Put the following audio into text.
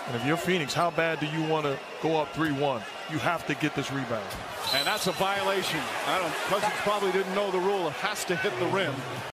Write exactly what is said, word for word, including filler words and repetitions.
And if you're Phoenix, how bad do you want to go up three one? You have to get this rebound. And that's a violation. I don't. Cousins probably didn't know the rule. It has to hit the rim.